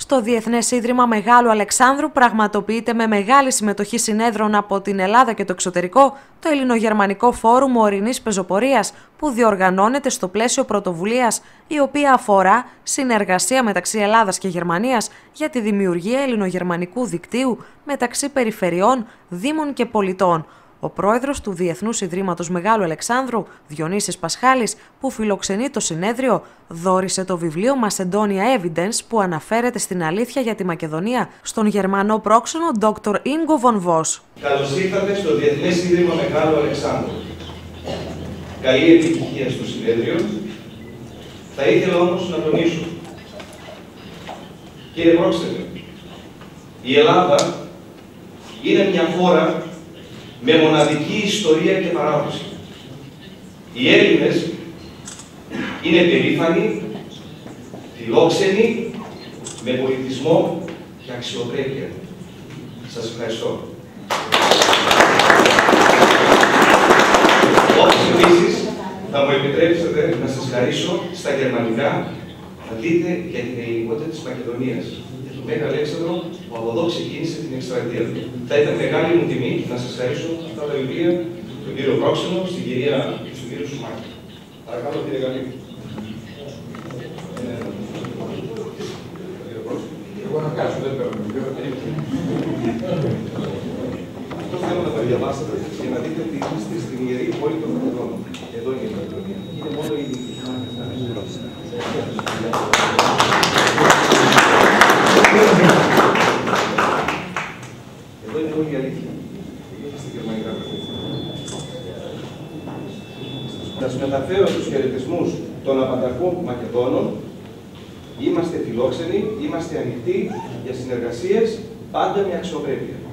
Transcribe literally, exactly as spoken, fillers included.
Στο Διεθνές Ίδρυμα Μεγάλου Αλεξάνδρου πραγματοποιείται με μεγάλη συμμετοχή συνέδρων από την Ελλάδα και το εξωτερικό το Ελληνογερμανικό Φόρουμ Ορεινής Πεζοπορίας, που διοργανώνεται στο πλαίσιο πρωτοβουλίας η οποία αφορά συνεργασία μεταξύ Ελλάδας και Γερμανίας για τη δημιουργία ελληνογερμανικού δικτύου μεταξύ περιφερειών, δήμων και πολιτών. Ο πρόεδρος του Διεθνούς Ιδρύματος Μεγάλου Αλεξάνδρου, Διονύσης Πασχάλης, που φιλοξενεί το συνέδριο, δώρισε το βιβλίο Macedonia Evidence, που αναφέρεται στην αλήθεια για τη Μακεδονία στον Γερμανό πρόξενο Δόκτωρ Ingo von Voss. Καλώς ήρθατε στο Διεθνές Ίδρυμα Μεγάλου Αλεξάνδρου. Καλή επιτυχία στο συνέδριο. Θα ήθελα όμως να τονίσω, κύριε πρόξενε, η Ελλάδα είναι μια χώρα με μοναδική ιστορία και παράδοση. Οι Έλληνες είναι περήφανοι, φιλόξενοι, με πολιτισμό και αξιοπρέπεια. Σας ευχαριστώ. Όπως επίσης, θα μου επιτρέψετε να σας χαρίσω στα γερμανικά να δείτε για την ελληνικότητα της Μακεδονίας. Μέγα Αλέξανδρο, που από εδώ ξεκίνησε την εκστρατεία του. Θα ήταν μεγάλη μου τιμή να σας χαρίσω αυτά τα βιβλία, τον κύριο Πρόξενο, στην κυρία και στον κύριο Σουμάκη. Παρακαλώ, κύριε Γαλλή. Εγώ να κάτσω, δεν παίρνω βιβλίο. Αυτό θέλω να το διαβάσετε για να δείτε ότι είστε στην ιερή πόλη των Μακεδόνων. Εδώ είναι η Μακεδονία. Είναι μόνο η ελληνική. Εδώ είναι όλη η αλήθεια. Στα γερμανικά παιδιά. Θα σας μεταφέρω τους χαιρετισμούς των απανταχών Μακεδόνων. Είμαστε φιλόξενοι, είμαστε ανοιχτοί για συνεργασίες, πάντα με αξιοπρέπεια.